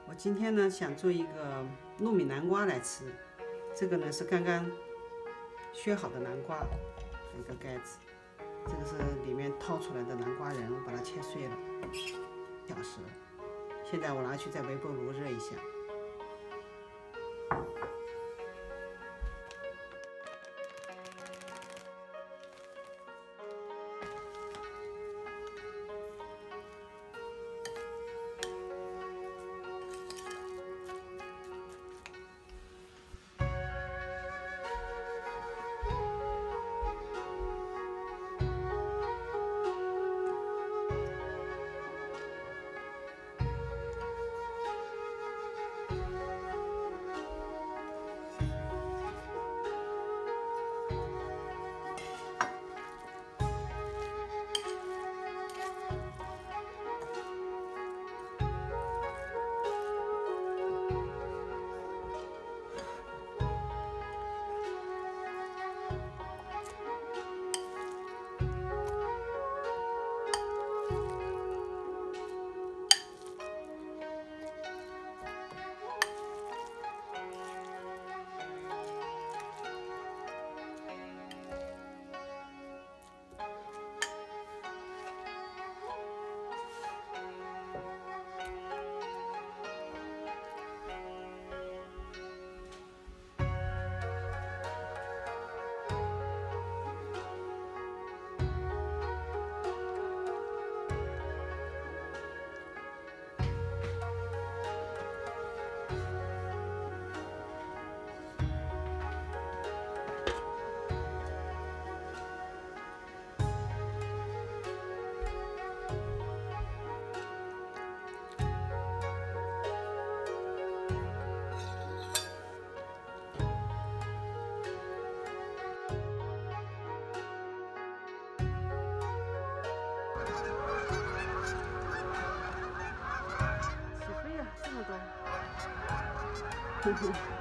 我今天呢想做一个糯米南瓜来吃，这个呢是刚刚削好的南瓜，一个盖子，这个是里面掏出来的南瓜仁，我把它切碎了，1小时。现在我拿去在微波炉热一下。 这么多。